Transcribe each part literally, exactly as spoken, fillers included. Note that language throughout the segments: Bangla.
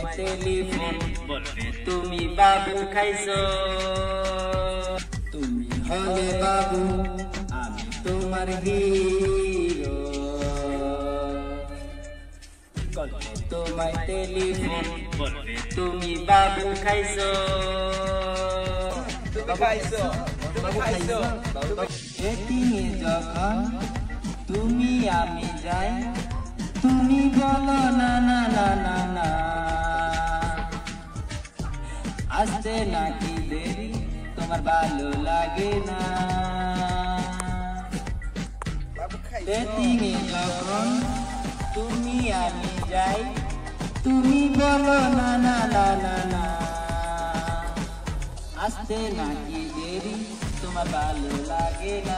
তোমায় টেলিফোন বলবে তুমি বাবু খাইছো। তুমি হলে বাবু আমি তোমার হিরো, বলবে তোমায় টেলিফোন বলবে তুমি বাবু খাইছো। তুমি খাইছো, তুমি খাইছো। ডেটিংয়ে যখন তুমি আমি যাই, তুমি বলো না না না না না, আসতে নাকি দেরি তোমার ভালো লাগে না। ডেটিংয়ে যখন তুমি আমি যাই, তুমি বলো না না না না না, আসতে নাকি দেরি তোমার ভালো লাগে না।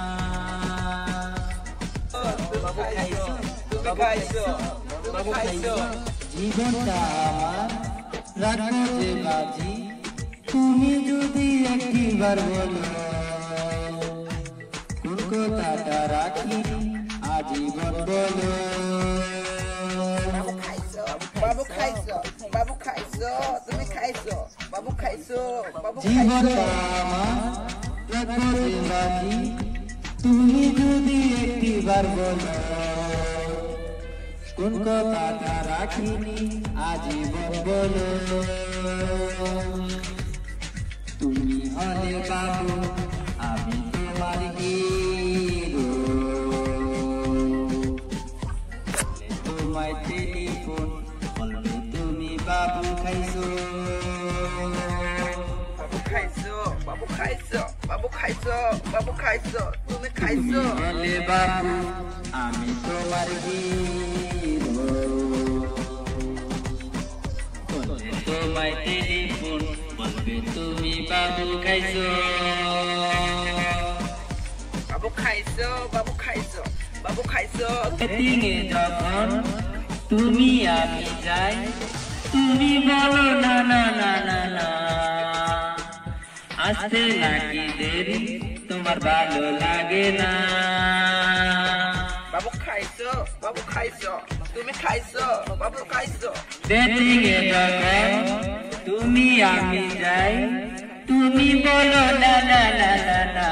জীবনটা আমার রাখো যে বাজি, তুমি যদি একটিবার বলো কোন কথাটা রাখি আজীবন বলো। বাবু খাইছো, বাবু খাইছো, তুমি খাইছো, বাবু খাইছো, বাবু খাইছো। জীবনটা আমার রাখো যে বাজি, তুমি যদি একটিবার বলো কোন কথাটা রাখিনি আজীবন বলো। তুমি হলে বাবু আমি তোমার হিরো, তোমায় টেলিফোন বলবে তুমি বাবু খাইছো। বাবু খাইছো, বাবু খাইছো, বাবু খাইছো, বাবু খাইছো, তুমি খাইছো। হলে বাবু আমি তোমার হিরো, তোমায় টেলিফোন বলবে তুমি বাবু খাইছো। বাবু খাইছো, বাবু খাইছো, বাবু খাইছো। ডেটিংয়ে যখন তুমি আমি যাই, তুমি বলো না না না না না, আসতে নাকি দেরি তোমার ভালো লাগে না। বাবু খাইছো, বাবু খাইছো, তুমি খাইছো, বাবু খাইছো। ডেটিংয়ে যখন তুমি আমি যাই, তুমি বলো না না না না না,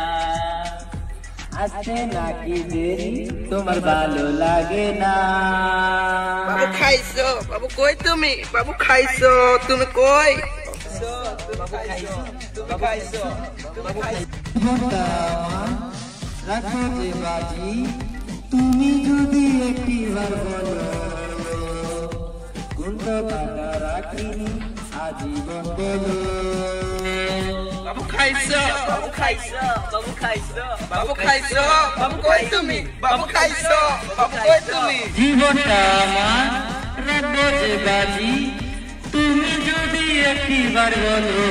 আসতে নাকি দেরি তোমার ভালো লাগে না। বাবু খাইছো, বাবু কই তুমি? বাবু খাইছো, তুমি কই? তুমি খাইছো, তুমি খাইছো, তুমি খাইছো। জীবনটা আমার রাখো যে বাজি, তুমি যদি একটিবার বলো কোন কথাটা রাখিনি আজীবন বলো। বাবু খাইছো, বাবু খাইছো, বাবু খাইছো, বাবু খাইছো, বাবু কই তুমি? বাবু খাইছো, বাবু কই তুমি? জীবনটা আমার রাখো যে বাজি, তুমি যদি একটিবার বলো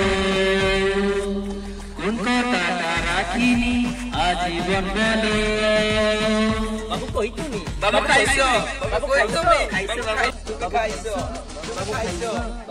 কোন কথাটা রাখিনি আজীবন বলো। বাবু কই তুমি? বাবু খাইছো, বাবু কই তুমি? খাইছো, বাবু খাইছো, বাবু খাইছো।